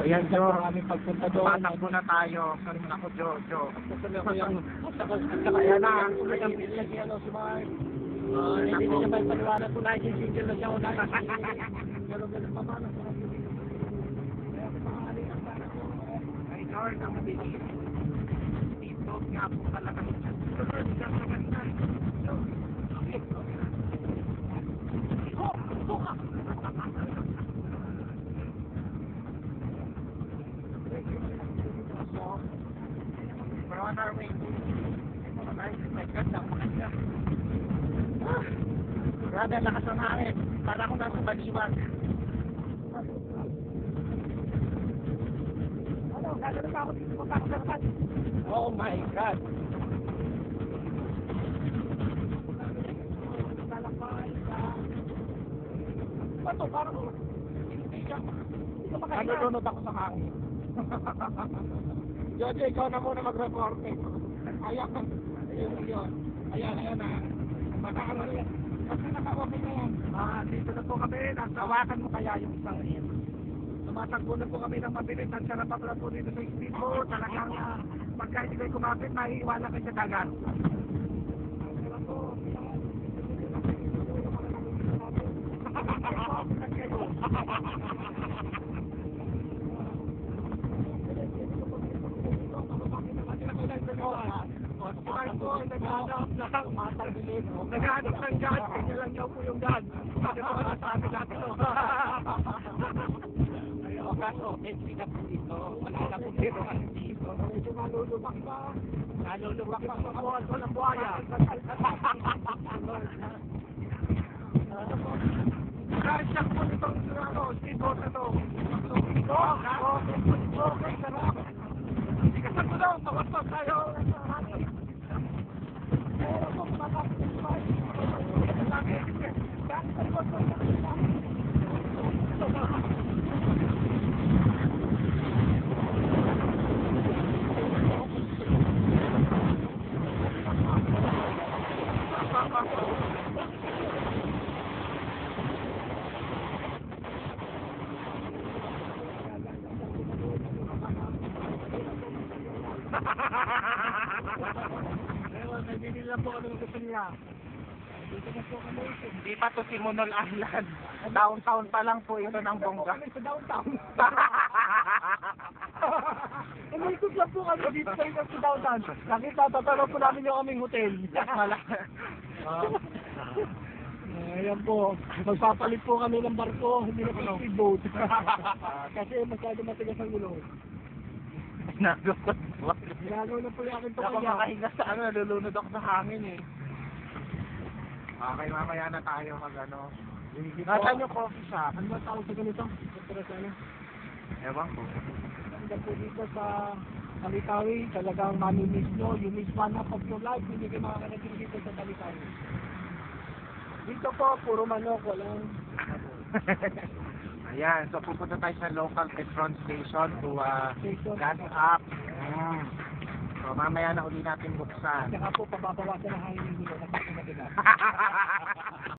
Ayan, Jo. Maraming pagpunta doon. Patakbo na tayo. Ako, Jo. Tuloy ko yung ayan na. Tuloy ang bilis niya, si Mark. Hindi niya ba ipaliwanag ko na yung single na siya una. Ganun pa man. Ay, Lord, ang mabilis. Dito nga po talaga. Tulad ka sa ganda. We're on our way. Grabe ang lakas ng hangin. Para akong nasa baliwan. Ano, gagawin pa ako dito magkakasapat. Oh my God. Bato, parang hindi ka makahinga. Nalulunod ako sa hangin. Jojo, ikaw na muna mag-reporte. Ayan na. Makakano yan. Kasi naka-open na yan. Dito na po kami. Nasawakan mo kaya yung isang rin. Tumatakbo na po kami ng mabilis. Ang sarap pa po dito sa speedboat. Talagang pagka hindi kayo kumapit, maiiwala kayo sa dagat. Naghanap ng gas, kanya lang daw po yung gas. Bakit po nasabi natin o? Ayaw ka, so, hindi na po dito. Wala na po dito kasi dito. Medyo nalulubak pa. Nalulubak pa sa buwan ko ng buhaya. Kahit siya po itong speedboat na to. Okay, sarap. Ikasan mo daw, tawag tayo. Nagbibili lang po kami ng gusto nila. Dito na po kami. Hindi pa to Simonol Island. Downtown pa lang po ito ng bongga. Sa downtown. Umikot lang po kami dito sa downtown. Nakita, tatalaw po namin yung aming hotel. Ayan po. Magpapalit po kami ng barko. Hindi na po speedboat. Kasi masyado matigas ang gulong. Nagukot po. Ginagaw na po yung aking Ako tukaya. makahinga sa nalulunod ako sa hangin eh. Okay, mamaya na tayo mag-ano. Nasaan yung coffee shop? Ano ba tawag sa ganito? Para sa ano? Ewan ko. Hanggang po dito sa Talitawi, talagang mamimiss nyo. You miss one half of your life. Hindi kayo makakarating dito sa Talitawi. Dito po, puro manok. Walang... Ayan, so pupunta tayo sa local Petron station to gas up. So mamaya na uli natin buksan. Saka po, pababawasan ang hangin nyo.